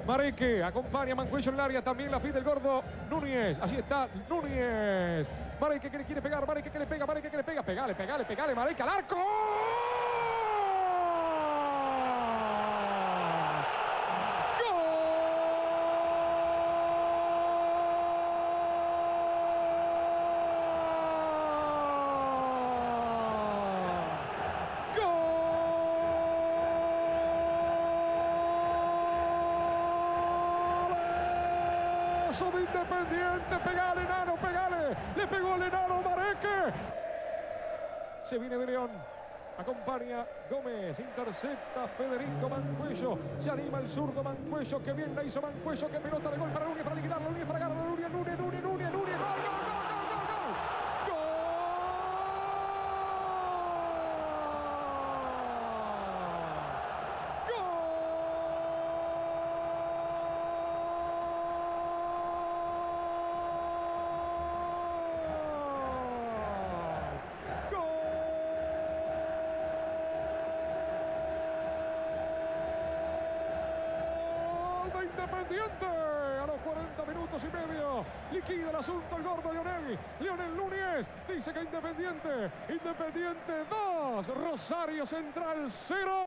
Mareque acompaña a Mancuello en el área, también la pide el gordo Núñez. Allí está Núñez. Mareque que le quiere pegar, Mareque que le pega, Mareque que le pega. Pegale, pegale, pegale, Mareque al arco. De Independiente, pegale enano, pegale, le pegó el enano Mareque. Se viene de León, acompaña Gómez, intercepta Federico Mancuello, se anima el zurdo Mancuello, que bien la hizo Mancuello, que pelota de gol para Núñez, para liquidarlo, Núñez para ganar, Núñez, Núñez, Núñez, Núñez, Núñez, gol, gol, gol, gol, gol, gol. Independiente a los 40 minutos y medio liquida el asunto el gordo Lionel Núñez dice que Independiente 2, Rosario Central 0.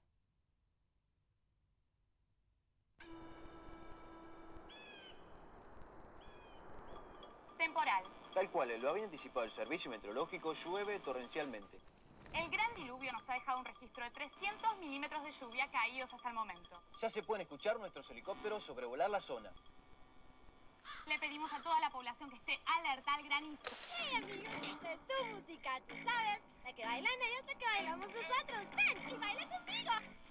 Temporal. Tal cual lo había anticipado el servicio meteorológico, llueve torrencialmente. El gran diluvio nos ha dejado un registro de 300 milímetros de lluvia caídos hasta el momento. Ya se pueden escuchar nuestros helicópteros sobrevolar la zona. Le pedimos a toda la población que esté alerta al granizo. ¡Hey, amigos! Esta es tu música, tú sabes, la que bailan ellos, la que bailamos nosotros. ¡Ven y baila conmigo!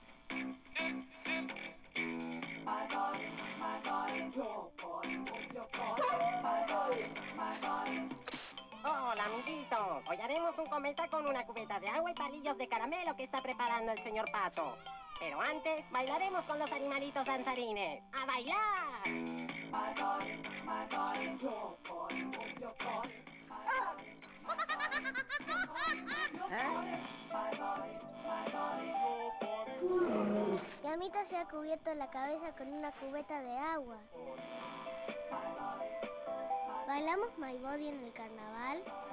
Hola, amiguitos. Hoy haremos un cometa con una cubeta de agua y palillos de caramelo que está preparando el señor Pato. Pero antes, bailaremos con los animalitos danzarines. ¡A bailar! Yamita se ha cubierto la cabeza con una cubeta de agua. ¿Bailamos My Body en el carnaval?